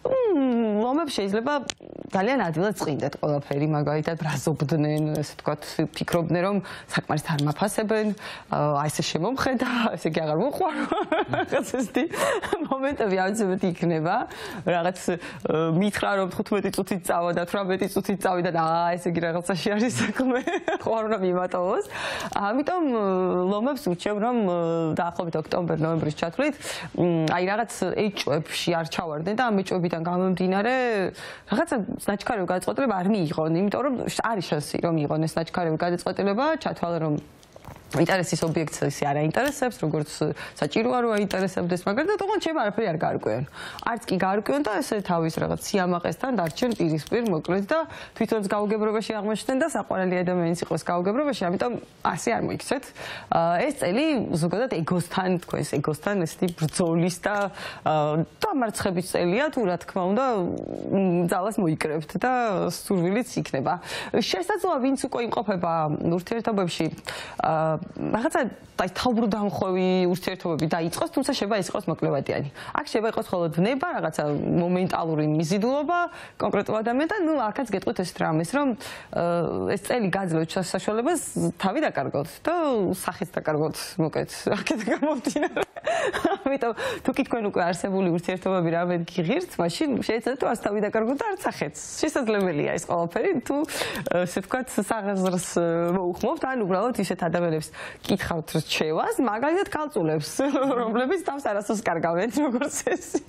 S1: ლომებს შეიძლება ძალიან ადვილად წყინდეთ ყველაფერი, მაგალითად ბრაზობდნენ, ესე ვთქვათ, ფიქრობდნენ რომ საკმარისად არ მაფასებენ, აი ესე შემომხედა, ესე იგი აღარ მოყვარო, რაღაც ესეთი მომენტები აუცილებლად იქნება, რაღაც მითხრა რომ თხუთმეტი წუთით წავა და თვრამეტი წუთით წავიდა და აა ესე იგი რაღაცაში არის საქმე, ხوار უნდა მიმატოვოს. ამიტომ ლომებს ვუჩვევ რომ დაახლოებით ოქტომბერ-ნოემბრის ჩათვლით, აი რაღაც ეჭვებში არ ჩავარდნენ და ამ ეჭვებიდან გამომდინარე რაღაცა ნაჩქარევი გადაწყვეტილება არ მიიღონ, იმიტომ რომ არის შანსი რომ მიიღონ ეს ნაჩქარევი გადაწყვეტილება, ჩათვალე რომ ინტერესის ობიექტს ის არ აინტერესებს, როგორც საჭიროა რომ აინტერესებდეს, მაგრამ და თუმცა ჩემ არაფერი არ გარკვევენ. არც კი გარკვევენ და ესე თავის რაღაც სიამაყესთან დარჩენ პირისპირ მოკლედ და თვითონც გაუგებრობაში აღმოჩნდნენ და საყვარელი ადამიანიც იყოს გაუგებრობაში, ამიტომ ასე არ მოიქცეთ. ეს წელი ზოგადად ეგოსთან, თქვენს ეგოსთან ესეთი ბრძოლის და დამარცხების წელია, თუ რა თქმა უნდა, ძალას მოიკრებთ და სურვილიც იქნება. შესაძლოა ვინც უკვე იმყოფება ურთიერთობებში რაღაცა თავბრუდამხვევი ურთიერთობები დაიწყოს, თუმცა შეიძლება ეს იყოს მოკლევადიანი. აქ შეიძლება იყოს მხოლოდ ნება, რაღაცა მომენტალური მიზიდულობა კონკრეტულ ადამიანთან, ნუ აქაც გეტყვით ეს რამეს, რომ ეს წელი გაძლევთ საშუალებას თავი დაკარგოთ და სახეც დაკარგოთ, მოკეთ, აქეთ გამომდინარე. ამიტომ თუ კი თქვენ უკვე არსებული ურთიერთობები რამედ გიღირთ, მაშინ შეიძლება თუ არც თავი დაკარგოთ და არც სახეც. შესაძლებელია ეს ყველაფერი, თუ ესე ვთქვათ, საღაზრს მოუხმობთ, ან უბრალოდ ისეთ ადამიანებს კითხავთ რჩევას, მაგალითად ქალწულებს, რომლებიც თავს არასოს კარგავენ, როგორც ესე.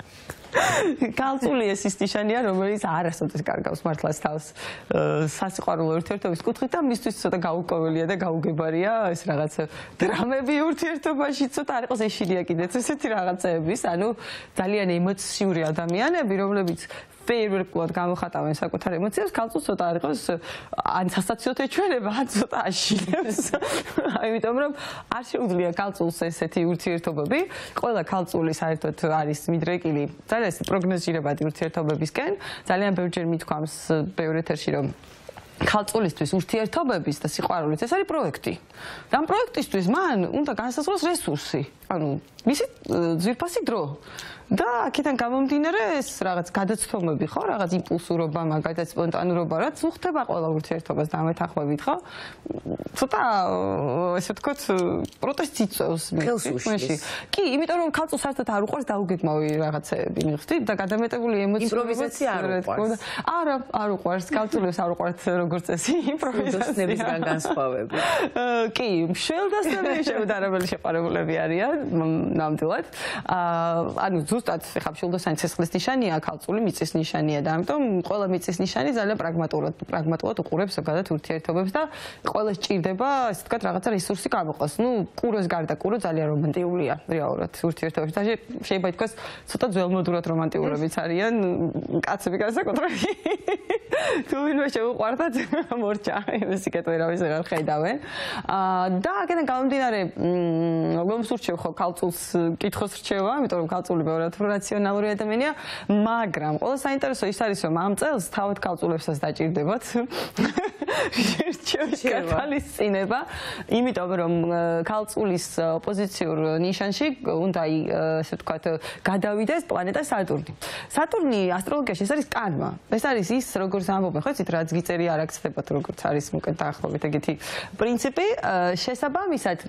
S1: ქალწული ეს ის ნიშანია, რომელიც არასოდეს კარგავს მართლაც თავს სასიყვარულო ურთიერთობის კუთხით და მისთვის ცოტა გაუკვეველია და გაუგებარია ეს რაღაც დრამები ურთიერთობაში, ცოტა არ იყოს ეშილია კიდეც ესეთი რაღაცეების, ანუ ძალიან ემოციური ადამიანები, რომლებიც ფეიერვერკულად გამოხატავენ საკუთარ ემოციებს, ქალწულს ცოტა არ იყოს ან სასაცილო ეჩვენება, ან ცოტა აშილებს. ამიტომ რომ არ შეუძლია ქალწულს ესეთი ურთიერთობები, ყველა ქალწული საერთოდ არის მიდრეკილი ძალიან პროგნოზირებადი ურთიერთობებისკენ, ძალიან ბევრჯერ მithქვამს ბევრ ეთერში, რომ ქალწულისთვის ურთიერთობების და სიყვარულის ეს არის პროექტი. და ამ პროექტისთვის მან უნდა განსაზღვროს რესურსი, ანუ მისი ძვირფასი დრო. და აქედან გამომდინარე ეს რაღაც გადაცდომები ხო, რაღაც იმპულსურობა, მაგალითად სპონტანურობა, რაც უხდება ყველა ურთიერთობას დამეთანხმებით, ხო? ცოტა ესე ვთქვათ, პროტესტს იწვევს მისში. კი, იმიტომ რომ ქალწულს საერთოდ არ უყვარს დაუგეგმავი რაღაცეები, მიხვდით? და გადამეტებული ემოციები
S3: იმპროვიზაცია არ უყვარს.
S1: არა, არ უყვარს, ქალწულებს არ უყვართ როგორც წესი
S3: იმპროვიზაციებისგან განსხვავებით.
S1: კი, მშველდასები შეუდარებელი შეყარებულები არიან, ნამდვილად. ანუ ზუსტად ხა მშვილდოსანი ცეცხლის ნიშანია, ქალწული მიწის ნიშანია და ამიტომ ყველა მიწის ნიშანი ძალიან პრაგმატულად პრაგმატულად უყურებს ზოგადად ურთიერთობებს და ყველა სჭირდება, ასე ვთქვათ, რაღაცა რესურსი გამოყოს. ნუ კუროს გარდა კურო ძალიან რომანტიულია რეალურად ურთიერთობებში. და შეიძლება ითქვას, ცოტა ძველმოდურად რომანტიურებიც არიან კაცები განსაკუთრებით. თუ ვინმე შეუყვარდათ მორჩა, იმისი კეთვერავის აღარ ხედავენ. და აქედან გამომდინარე, მომსურჩევ ხო ქალწულს კითხოს რჩევა, იმიტომ რომ ქალწული ბევრად რაციონალური ადამიანია, მაგრამ ყველა საინტერესო ის არის, რომ ამ წელს თავად ქალწულებსაც დაჭირდებათ რჩევის გათვალისწინება, იმიტომ რომ ქალწულის ოპოზიციურ ნიშანში უნდა ესე ვთქვათ გადავიდეს პლანეტა სატურნი. სატურნი ასტროლოგიაში ეს არის კანმა. ეს არის ის, როგორც ამბობენ, ხო იცით, რაც გიწერი არ აქცდებათ, როგორც არის მოკეთ დაახლოებით ეგეთი პრინციპი. შესაბამისად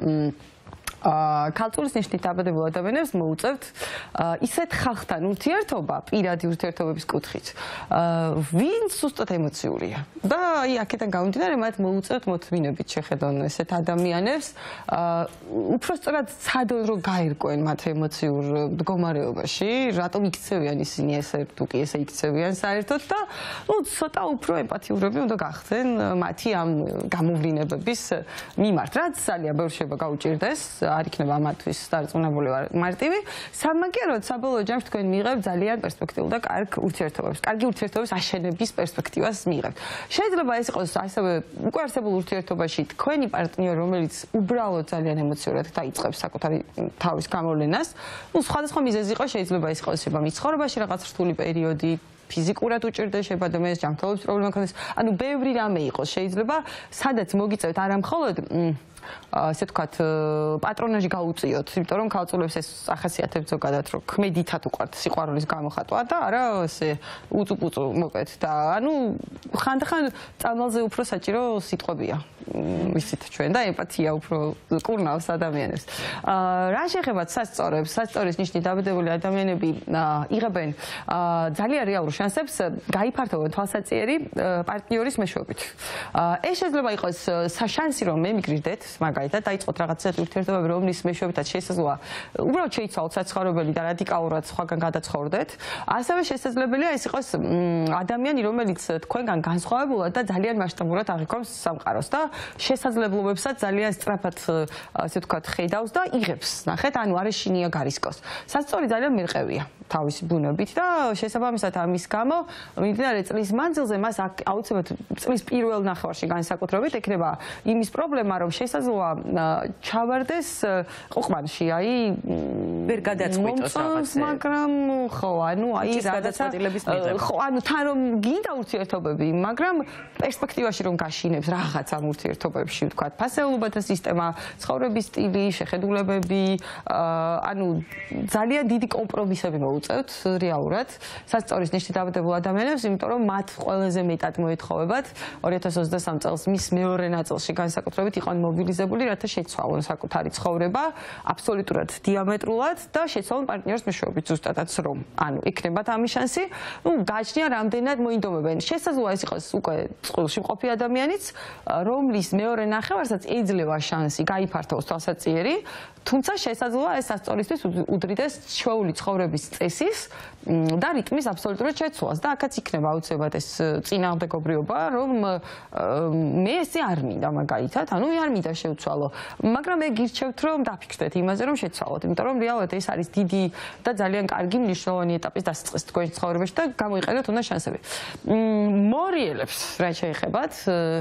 S1: ქალწულის ნიშნით დაბადებულ ადამიანებს მოუწევთ ისეთ ხალხთან ურთიერთობა, პირადი ურთიერთობების კუთხით, ვინც სუსტად ემოციურია. და აი აქედან გამომდინარე, მათ მოუწევთ მოთმინებით შეხედონ ესეთ ადამიანებს, უпроსტად ცადონ რომ გაერკვენ მათ ემოციურ მდგომარეობაში, რატომ იქცევიან ისინი ესე თუ კი ესე იქცევიან საერთოდ და ნუ ცოტა უფრო ემპათიურები უნდა გახდნენ მათი ამ გამოვლინებების მიმართ, რაც ძალიან ბევრ შეიძლება გაუჭირდეს. არ იქნება ამათვის დარწმუნებული ვარ მარტივი, სამაგიეროდ საბოლოო ჯამში თქვენ მიიღებთ ძალიან პერსპექტიულ და კარგ ურთიერთობებს, კარგი ურთიერთობების აშენების პერსპექტივას მიიღებთ. შეიძლება ეს იყოს ასევე უკვე არსებულ ურთიერთობაში თქვენი პარტნიორი, რომელიც უბრალოდ ძალიან ემოციურად დაიწყებს საკუთარი თავის გამოვლენას, ну სხვადასხვა მიზეზი იყოს, შეიძლება ეს იყოს შეიძლება მის ცხოვრებაში რაღაც რთული პერიოდი, ფიზიკურად უჭირდეს, შეიძლება ადამიანის ჯანმრთელობის პრობლემა ქონდეს, ანუ ბევრი რამე იყოს, შეიძლება სადაც მოგიწევთ არა მხოლოდ ასე ვთქვათ, პატრონაჟი გაუწიოთ, იმიტომ რომ ქალწულებს ეს ახასიათებს ზოგადად, რომ ქმედითად უყვართ სიყვარულის გამოხატვა და არა ესე უწუპუწუ მოკეთ და ანუ ხანდახან წამალზე უფრო საჭირო სიტყვებია. ვიცით ჩვენ და ემპათია უფრო კურნავს ადამიანებს. რა შეეხება სასწორებს, სასწორის ნიშნით დაბადებული ადამიანები იღებენ ძალიან რეალურ შანსებს გაიფართოვონ თვალსაჩინო პარტნიორის მეშვეობით. ეს შეიძლება იყოს შანსი რომ მემიგრირდეთ, მაგალითად დაიწყოთ რაღაც ისეთი ურთიერთობები, რომლის მეშვეობითაც შესაძლოა უბრალოდ შეიცვალოთ საცხოვრებელი და რადიკალურად სხვაგან გადაცხოვრდეთ. ასევე შესაძლებელია ეს იყოს ადამიანი, რომელიც თქვენგან განსხვავებულად და ძალიან მასშტაბურად აღიქვამს სამყაროს და შესაძლებლობებსაც ძალიან სწრაფად ასე ვთქვათ ხედავს და იღებს. ნახეთ, ანუ არ ეშინია გარისკოს. სასწორი ძალიან მერყევია თავისი ბუნებით და შესაბამისად ამის გამო მიმდინარე წლის მანძილზე მას აუცილებლად წლის პირველ ნახევარში განსაკუთრებით ექნება იმის პრობლემა, რომ შესაძლოა ჩავარდეს ყოყმანში, აი
S3: ვერ გადაწყვიტოს რაღაცა.
S1: მაგრამ ხო, ანუ აი
S3: გადაწყვეტილების მიღება.
S1: ხო, ანუ თან რომ გინდა ურთიერთობები, მაგრამ პერსპექტივაში რომ გაშინებს რაღაც ამ ურთიერთობებში, ვთქვათ, ფასეულობათა სისტემა, ცხოვრების სტილი, შეხედულებები, ანუ ძალიან დიდი კომპრომისები მოუწევთ რეალურად სასწავლის ნიშნით დამტებულ ადამიანებს, იმიტომ რომ მათ ყველაზე მეტად მოეთხოვებათ ორი ათას ოცდასამი წელს მის მეორე ნაწილში განსაკუთრებით იყვნენ მობილიზებული, რათა შეცვალონ საკუთარი ცხოვრება აბსოლუტურად დიამეტრულად და შეცვალონ პარტნიორის მეშვეობით ზუსტადაც რომ. ანუ იქნებათ ამის შანსი, ну, გაჩნია რამდენად მოინდომებენ. შესაძლოა ეს იყოს უკვე წყვილში მყოფი ადამიანიც, რომლის მეორე ნახევარსაც ეძლევა შანსი გაიფართოს თვალსაჩინო, თუმცა შესაძლოა ეს სასწავლისთვის უდრიდეს ჩვეული ცხოვრების წესის და რიტმის აბსოლუტურად შეცვლას და აქაც იქნება აუცილებლად ეს წინააღმდეგობრიობა, რომ მე ესე არ მინდა მაგალითად, ანუ მე არ მინდა შევცვალო, მაგრამ მე გირჩევთ რომ დაფიქრდეთ იმაზე რომ შეცვალოთ, იმიტომ რომ რეალურად ეს არის დიდი და ძალიან კარგი მნიშვნელოვანი ეტაპის დასაწყისი თქვენ ცხოვრებაში და გამოიყენოთ უნდა შანსები. მორიელებს რა შეეხებათ,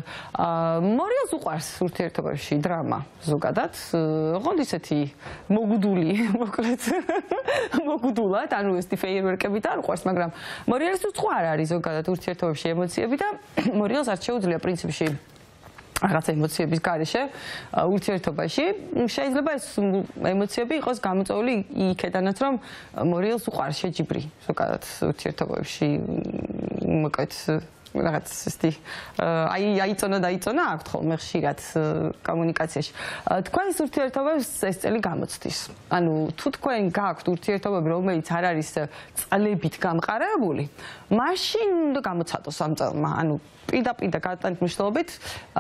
S1: მორიელს უყვარს ურთიერთობებში დრამა ზოგადად, ოღონდ ისეთი მოგუდული, მოკლედ მოგუდულად, ანუ ეს ფეიერვერკები და არ უყვარს, მაგრამ მორიელს უცხო არ არის ზოგადად ურთიერთობებში ემოციები და მორიელს არ შეუძლია პრინციპში რაღაცა ემოციების გარეშე ურთიერთობაში. შეიძლება ეს ემოციები იყოს გამოწვეული იქედანაც, რომ მორიელს უყვარს შეჯიბრი ზოგადად ურთიერთობებში, მოკლედ რაღაც ისეთი აი აიწონა დაიწონა აქვთ ხოლმე ხშირად კომუნიკაციაში. თქვენს ურთიერთობებს ეს წელი გამოცდის. ანუ თუ თქვენ გაქვთ ურთიერთობები, რომელიც არ არის წლებით გამყარებული, მაშინ უნდა გამოცადოს ამ წელმა. ანუ პირდაპირ გადატანით მნიშვნელობით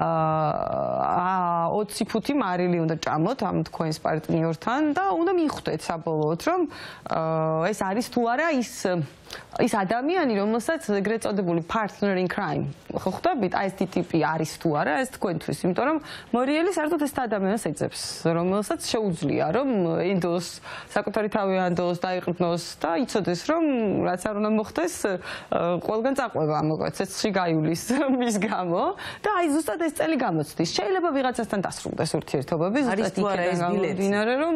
S1: აა ოცი ფუთი მარილი უნდა ჭამოთ ამ თქვენს პარტნიორთან და უნდა მიხვდეთ საბოლოოდ, რომ ეს არის თუ არა ის ის ადამიანი, რომელსაც ეგრეთ წოდებული partner in crime. ხო ხვდებით, აი ეს ტიპი არის თუ არა ეს თქვენთვის, იმიტომ რომ მორიელი საერთოდ ეს ადამიანს ეძებს, რომელსაც შეუძლია რომ ენდოს, საკუთარი თავი ანდოს, დაიყრდნოს და იცოდეს რომ რაც არ უნდა მოხდეს, ყველგან წაყვება, მოკლედ ცეცხლში გაივლის მის გამო და აი ზუსტად ეს წელი გამოცდის. შეიძლება ვიღაცასთან დასრულდეს ურთიერთობები, ზუსტად იქიდან გამომდინარე რომ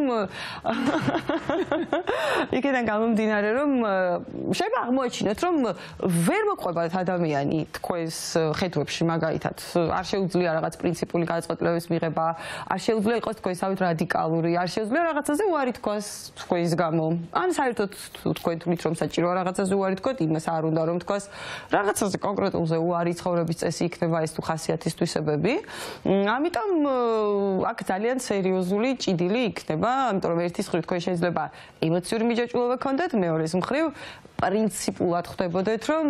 S1: იქიდან გამომდინარე რომ შეიძლება აღმოაჩინოთ, რომ ვერ მოყვებათ ადამიანი თქვენს ხედვებში მაგალითად, არ შეუძლია რაღაც პრინციპული გადაწყვეტილებების მიღება, არ შეუძლია იყოს თქვენსავით რადიკალური, არ შეუძლია რაღაცაზე უარი თქვას თქვენს გამო. ან საერთოდ თქვენ თვლით რომ საჭიროა რაღაცაზე უარი თქვათ, იმას არ უნდა რომ თქვას, რაღაცაზე კონკრეტულზე უარი ცხოვრების წესი იქნება ეს თუ ხასიათის თვისებები. ამიტომ აქ ძალიან სერიოზული ჭიდილი იქნება, ამიტომ რომ ერთის მხრივ თქვენ შეიძლება ემოციური მიჯაჭვულობა გქონდეთ, მეორეს მხრივ პრინციპულად ხვდებოდეთ, რომ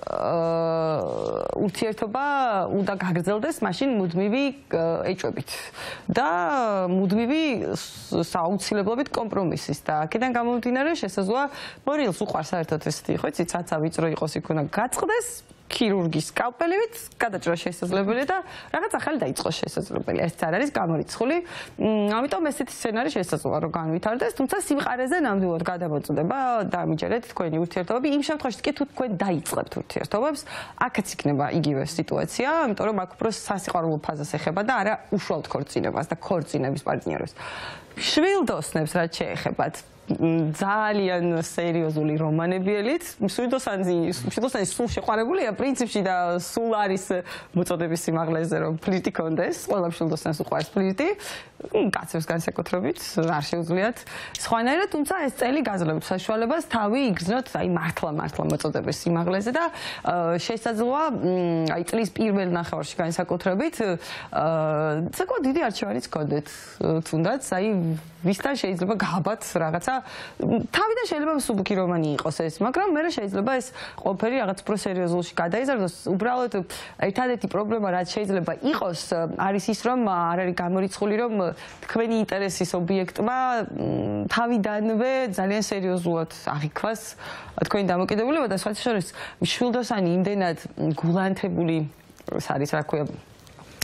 S1: ურთიერთობა უნდა გაგრძელდეს, მაშინ მუდმივი ეჭვებით და მუდმივი სააუცილებლობით კომპრომისის და აქედან გამომდინარე შესაძლოა მორიელს უყვარს საერთოდ ესეთი, ხო იცით, რაცა ვიწრო იყოს იქ უნდა გაწყდეს ქირურგის სკალპელივით გადაჭრა შესაძლებელია და რაღაც ახალი დაიწყოს შესაძლებელია. ეს არ არის გამორიცხული. ამიტომ ესეთი სცენარი შესაძლოა რომ განვითარდეს, თუმცა სიმყარეზე ნამდვილად გადამოწდება და მიჯერეთ თქვენი ურთიერთობები. იმ შემთხვევაში კი თუ თქვენ დაიწყებთ ურთიერთობებს, აქაც იქნება იგივე სიტუაცია, იმიტომ რომ აქ უფრო სასიყვარულო ფაზას ეხება და არა უშუალოდ ქორწინებას და ქორწინების პარტნიორებს. შვილდოსნებს რაც შეეხებათ, ძალიან სერიოზული რომანებიელით, მშვიდოსანი, მშვიდოსანი სულ შეყვარებულია პრინციპში და სულ არის მოწოდების სიმაღლეზე რომ ფლირტი კონდეს, ყველა მშვიდოსანს უყვარს ფლირტი, კაცებს განსაკუთრებით არ შეუძლიათ. სხვანაირად, თუმცა ეს წელი გაძლევთ საშუალებას თავი იგრძნოთ აი მართლა მართლა მოწოდების სიმაღლეზე და შესაძლოა აი წლის პირველ ნახევარში განსაკუთრებით საკმაოდ დიდი არჩევანიც გქონდეთ, თუნდაც აი ვისთან შეიძლება გააბათ რაღაცა თავიდან შეიძლება მსუბუქი რომანი იყოს ეს, მაგრამ მე შეიძლება ეს ყველაფერი რაღაც უფრო სერიოზულში გადაიზარდოს. უბრალოდ ერთადერთი პრობლემა რაც შეიძლება იყოს არის ის რომ არ არის გამორიცხული რომ თქვენი ინტერესის ობიექტმა თავიდანვე ძალიან სერიოზულად აღიქვას თქვენი დამოკიდებულება და სხვათა შორის მშვილდოსანი იმდენად გულანთებული არის რა ქვია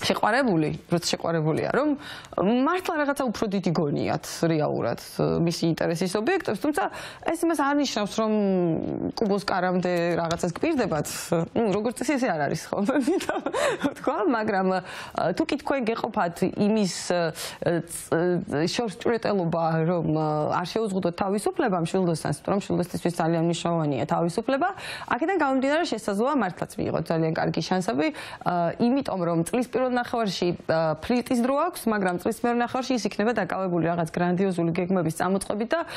S1: შეყვარებული, როცა შეყვარებულია, რომ მართლა რაღაცა უფრო დიდი გონიათ რეალურად მისი ინტერესის ობიექტებს, თუმცა ეს იმას არ ნიშნავს, რომ კუბოს კარამდე რაღაცას გპირდებათ. ნუ როგორც წესი ესე არ არის ხოლმე, თქვა, მაგრამ თუ კი თქვენ გეყოფათ იმის შორსჭვრეტელობა, რომ არ შეუზღუდოთ თავისუფლება მშვილდოსთან, რომ მშვილდოსთვის ძალიან მნიშვნელოვანია თავისუფლება, აქედან გამომდინარე შესაძლოა მართლაც მიიღოთ ძალიან კარგი შანსები, იმიტომ რომ წლის პირველ ნახევარში ფლირტის დრო აქვს, მაგრამ წლის მეორე ნახევარში ის იქნება დაკავებული რაღაც გრანდიოზული გეგმების წამოწყებით და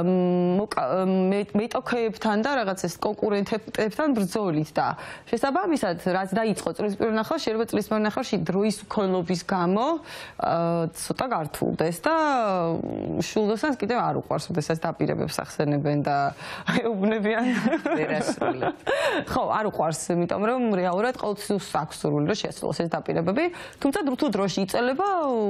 S1: მეტოქეებთან და რაღაც ეს კონკურენტებთან ბრძოლით და შესაბამისად, რაც დაიწყო წლის პირველ ნახევარში, შეიძლება წლის მეორე ნახევარში დროის უქონლობის გამო ცოტა გართულდეს და შვილდოსანს კიდევ არ უყვარს, როდესაც დაპირებებს ახსენებენ და ეუბნებიან ვერასრულებ. ხო, არ უყვარს, იმიტომ რომ რეალურად ყოველთვის აქვს სურვილი, რომ შეასრულოს ეს დაპირებები, თუმცა თუ დროში იწელება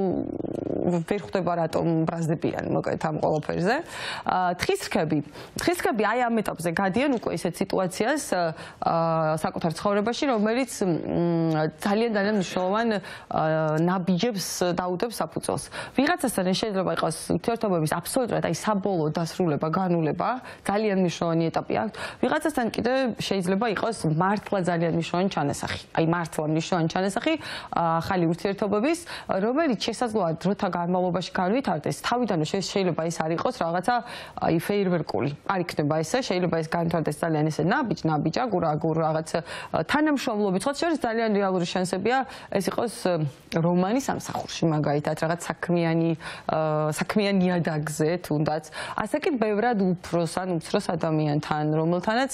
S1: ვერ ხვდება რატომ ბრაზდებიან მოკლედ ამ ყველაფერზე. თხისრქები. თხისრქები აი ამ ეტაპზე გადიან უკვე ისეთ სიტუაციას საკუთარ ცხოვრებაში, რომელიც ძალიან ძალიან მნიშვნელოვან ნაბიჯებს დაუდებს საფუძველს. ვიღაცასთან შეიძლება იყოს ურთიერთობების აბსოლუტურად აი საბოლოო დასრულება, განულება, ძალიან მნიშვნელოვანი ეტაპი აქვს. ვიღაცასთან კიდე შეიძლება იყოს მართლა ძალიან მნიშვნელოვანი ჩანასახი. აი მართლა მნიშვნელოვანი ჩანასახი ახალი ურთიერთობების, რომელიც შესაძლოა დროთა განმავლობაში განვითარდეს. თავიდანვე შეიძლება ეს არ იყოს რაღაცა აი ფეიერვერკული. არ იქნება ესე, შეიძლება ეს განვითარდეს ძალიან ესე ნაბიჯ, ნაბიჯა, გურაგურ რაღაც თანამშრომლობით. ხო, შეიძლება ძალიან რეალური შანსებია ეს იყოს რომანი სამსახურში, მაგალითად, რაღაც საქმიანი საქმიანი ნიადაგზე თუნდაც. ასე კი ბევრად უფროს ან უცროს ადამიანთან, რომელთანაც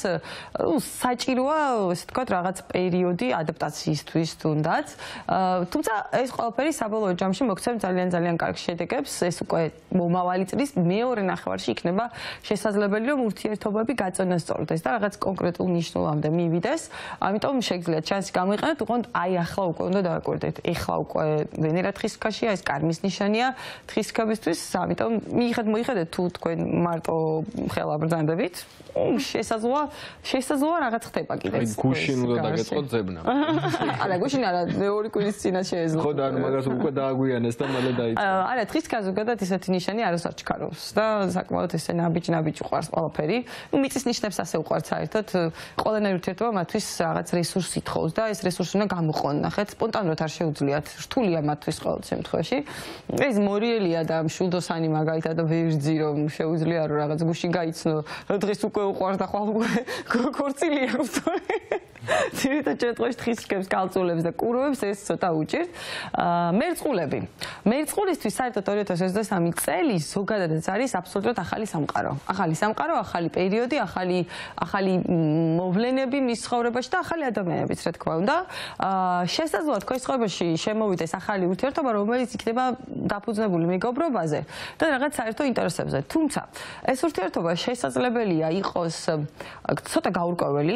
S1: საჭიროა, ესე ვთქვათ, რაღაც პერიოდი ადაპტაციისთვის თუნდაც. თუმცა ეს ყველაფერი საბოლოო ჯამში მოგცემ ძალიან ძალიან კარგ შედეგებს. ეს უკვე მომავალი წლის მეორე ნახევარში იქნება შესაძლებელი, რომ ურთიერთობები გაწონასწორდეს და რაღაც კონკრეტულ ნიშნულამდე მივიდეს. ამიტომ შეგიძლიათ ჩანსი გამოიყენოთ, უყუროთ, აი ახლა უკვე უნდა დავაკვირდეთ. ეხლა უკვე ვენერა თხისრქაშია, ეს კარმის ნიშანია თხისრქებისთვის, ამიტომ მიიღეთ მოიხედეთ თუ თქვენ მარტო ხელა ბრძანდებით. შესაძლოა, შესაძლოა რაღაც ხდება კიდეც.
S2: აი გუშინ უნდა დაგეწყოთ ზებნა.
S1: არა, გუშინ არა, მეორე კვირის წინა შეეძლო.
S2: ხო და მაგას უკვე დააგვიანეს და მალე დაიწყო.
S1: არა, თხისრქა ზოგადად ისეთი ნიშანი არ ასაჩქარობს და საკმაოდ ესე ნაბიჯ-ნაბიჯ უყვარს ყველაფერი. ნუ მიწის ნიშნებს ასე უყვართ საერთოდ. ყველანაირი ურთიერთობა მათთვის რაღაც რესურსს ითხოვს და ეს რესურსი უნდა გამოყონ. ნახეთ, სპონტანურად არ შეუძლიათ. რთულია მათთვის ყოველ შემთხვევაში. ეს მორიელია და მშვილდოსანი მაგალითად ვერძი რომ შეუძლია რომ რაღაც გუშინ გაიცნო, დღეს უკვე უყვარს და ხვალ უკვე ქორწილი აქვს. ძირითადად შემთხვევაში თხისრქებს, კალწულებს და კურვებს ეს ცოტა უჭირთ. მერწყულები. მერწყულისთვის საერთოდ ორი ათას ოცდასამი წელი ზოგადადაც არის აბსოლუტურად ახალი სამყარო. ახალი სამყარო, ახალი პერიოდი, ახალი ახალი მოვლენები მის ცხოვრებაში და ახალი ადამიანებიც, რა თქმა უნდა. შესაძლოა თქვენს ცხოვრებაში შემოვიდეს ახალი ურთიერთობა, რომელიც იქნება დაფუძნებული მეგობრობაზე და რაღაც საერთო ინტერესებზე. თუმცა ეს ურთიერთობა შესაძლებელია იყოს ცოტა გაურკვეველი,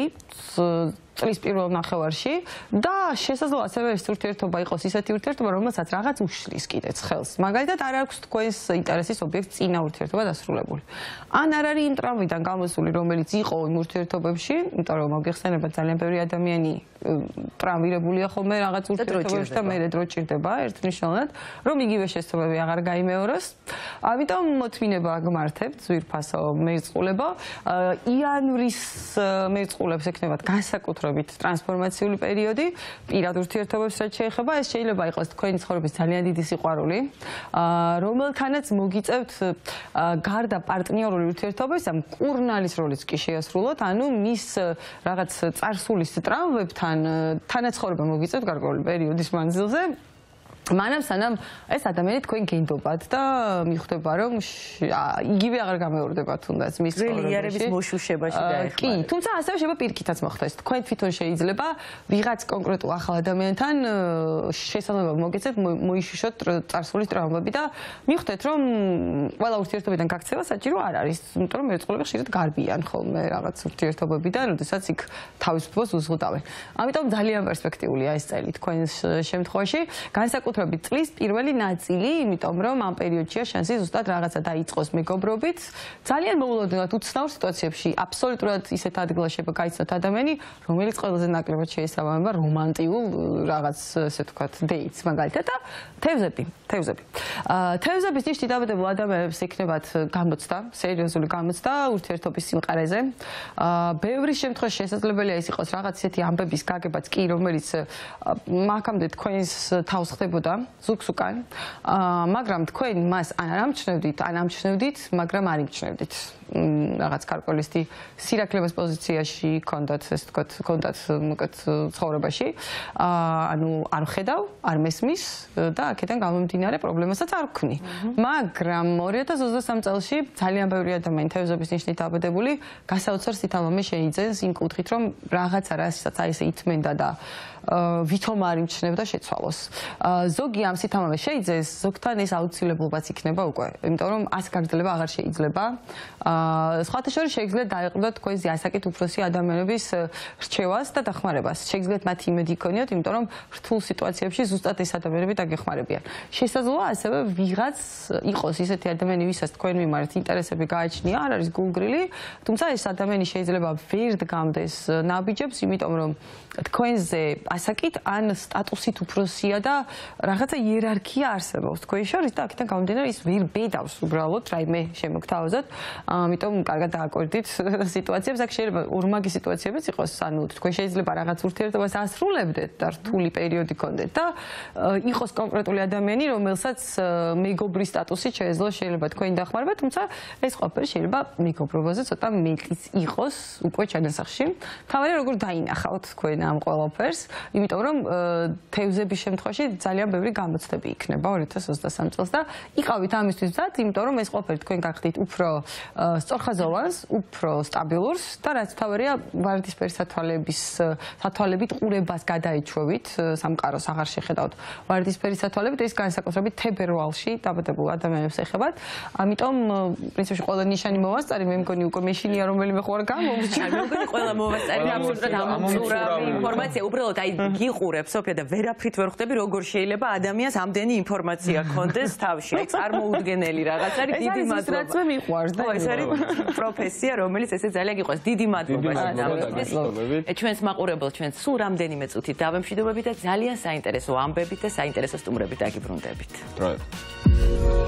S1: წლის პირველ ნახევარში და შესაძლოა ასევე ეს ურთიერთობა იყოს ისეთი ურთიერთობა, რომელსაც რაღაც უშლის კიდეც ხელს. მაგალითად, არ აქვს თქვენს ინტერესის ობიექტს წინა ურთიერთობა დასრულებული. ან არ არის იმ ტრავმიდან გამოსული, რომელიც იყო იმ ურთიერთობებში, იმიტომ რომ მოგეხსენება ძალიან ბევრი ადამიანი ტრავმირებულია ხოლმე რაღაც ურთიერთობებში და მერე დრო ჭირდება ერთნიშნულად, რომ იგივე შესაძლებელი აღარ გაიმეოროს. ამიტომ მოთმინება გმართებთ ძვირფასო მერწყულებო. იანვრის მერწყულებს ექნებათ განსაკუთრებით ტრანსფორმაციული პერიოდი, პირად ურთიერთობებს რაც შეეხება, ეს შეიძლება იყოს თქვენი ცხოვრების ძალიან დიდი სიყვარული, რომელთანაც მოგიწევთ გარდა პარტნიორული ურთიერთობისა, მკურნალის როლიც კი შეასრულოთ, ანუ მის რაღაც წარსულის ტრავმებთან თანაცხოვრება მოგიწევთ გარკვეული პერიოდის მანძილზე. მანამ სანამ ეს ადამიანი თქვენ გენდობათ და მიხვდება რომ იგივე აღარ გამეორდება თუნდაც მის
S3: ცხოვრებაში მოშუშებაში დაეხმარება.
S1: კი, თუმცა ასევე შეიძლება პირკითაც მოხდეს. თქვენ თვითონ შეიძლება ვიღაც კონკრეტულ ახალ ადამიანთან შესაძლებლობა მოგეცეთ მოიშიშოთ წარსულის ტრავმები და მიხვდეთ რომ ყველა ურთიერთობიდან გაქცევა საჭირო არ არის, იმიტომ რომ მერწყულები ხშირად გარბიან ხოლმე რაღაც ურთიერთობებიდან, როდესაც იქ თავისუფლებას უზღუდავენ. ამიტომ ძალიან პერსპექტიულია ეს წელი თქვენს შემთხვევაში. განსაკუთრებით განსაკუთრებით წლის პირველი ნაწილი, იმიტომ რომ ამ პერიოდშია შანსი ზუსტად რაღაცა დაიწყოს მეგობრობით. ძალიან მოულოდნელად უცნაურ სიტუაციებში აბსოლუტურად ისეთ ადგილაში გაიცნოთ ადამიანი, რომელიც ყველაზე ნაკლებად შეესაბამება რომანტიულ რაღაც, ესე ვთქვათ, დეიტს, მაგალითად და თევზები, თევზები. თევზების ნიშნით დაბადებულ ადამიანებს ექნებათ გამოცდა, სერიოზული გამოცდა ურთიერთობის სიმყარეზე. ბევრი შემთხვევაში შესაძლებელია ის იყოს რაღაც ისეთი ამბების გაგებაც კი, რომელიც მაგამდე თქვენს თავს ხდებოდა ზუგს უკან, მაგრამ თქვენ მას ან არ ამჩნევდით, ან ამჩნევდით, მაგრამ არ იმჩნევდით. რაღაც კარკოლისტი სირაქლემის პოზიციაში ქონდათ, ესე ვთქვათ, ქონდათ მოკეთ ცხოვრებაში. ანუ არ ხედავ, არ მესმის და აქედან გამომდინარე პრობლემასაც არ ვქნი. მაგრამ ორი ათას ოცდასამ წელში ძალიან ბევრი ადამიანი თევზების ნიშნით დაბადებული გასაოცარ სითამამე შეიძენს იმ კუთხით, რომ რაღაცა რასაც აი ესე ითმენდა და ვითომ არ იმჩნევდა შეცვალოს. ზოგი ამ სითამამეს შეიძენს, ზოგთან ეს აუცილებლობაც იქნება უკვე, იმიტომ რომ ას გაგრძელება აღარ შეიძლება. სხვათა შორის შეგიძლიათ დაეყრდოთ თქვენზე ასაკით უფროსი ადამიანების რჩევას და დახმარებას. შეგიძლიათ მათ იმედი იქონიოთ, იმიტომ რომ რთულ სიტუაციებში ზუსტად ეს ადამიანები დაგეხმარებიან. შესაძლოა ასევე ვიღაც იყოს ისეთი ადამიანი, ვისაც თქვენ მიმართ ინტერესები გააჩნია, არ არის გულგრილი, თუმცა ეს ადამიანი შეიძლება ვერ დგამდეს ნაბიჯებს, იმიტომ რომ თქვენზე ასაკით ან სტატუსით უფროსია და რაღაცა იერარქია არსებობს თქვენ შორის და აქედან გამომდინარე ის ვერ ბედავს უბრალოდ რაიმე შემოგთავაზოთ. ამიტომ კარგად დააკვირდით სიტუაციებს. აქ შეიძლება ორმაგი სიტუაციებიც იყოს, ანუ თქვენ შეიძლება რაღაც ურთიერთობას ასრულებდეთ და რთული პერიოდი გქონდეთ და იყოს კონკრეტული ადამიანი, რომელსაც მეგობრის სტატუსით შეეძლო შეიძლება თქვენი დახმარება, თუმცა ეს ყველაფერი შეიძლება მეგობრობაზე ცოტა მეტიც იყოს უკვე ჩანასახში. თავარი როგორ დაინახავთ თქვენ ამ ყველაფერს, იმიტომ რომ თევზების შემთხვევაში ძალიან ბევრი გამოცდები იქნება ორი ათას ოცდასამ წელს და იყავით ამისთვის მზად, იმიტომ რომ ეს ყველაფერი თქვენ გახდით უფრო სწორხაზოვანს, უფრო სტაბილურს და რაც თავარია ვარდისფერი სათვალების სათვალებით ყურებას გადაიჩვევით, სამყაროს აღარ შეხედავთ ვარდისფერი სათვალებით, ეს განსაკუთრებით თებერვალში დაბადებულ ადამიანებს ეხებათ. ამიტომ პრინციპში ყველა ნიშანი მოვასწარი, მე მგონი უკვე მეშინია რომელიმე ხო არ გამომჩნდა.
S3: მე მგონი ყველა მოვასწარი აბსოლუტურად ამომწურავი ინფორმაცია, უბრალოდ აი გიყურებ სოფია და ვერაფრით ვერ ხვდები როგორ შეიძლება ადამიანს ამდენი ინფორმაცია ქონდეს თავში. აი წარმოუდგენელი რაღაც არის, დიდი მადლობა.
S1: რაც მე მიყვარს და
S3: ეს არის პროფესია, რომელიც ესე ძალიან გიყვარს. დიდი მადლობა შენამისთვის. ჩვენს მაყურებელს ჩვენ სულ რამდენიმე წუთით დავემშვიდობებით და ძალიან საინტერესო ამბებით და საინტერესო სტუმრებით დაგიბრუნდებით.
S2: დროებით.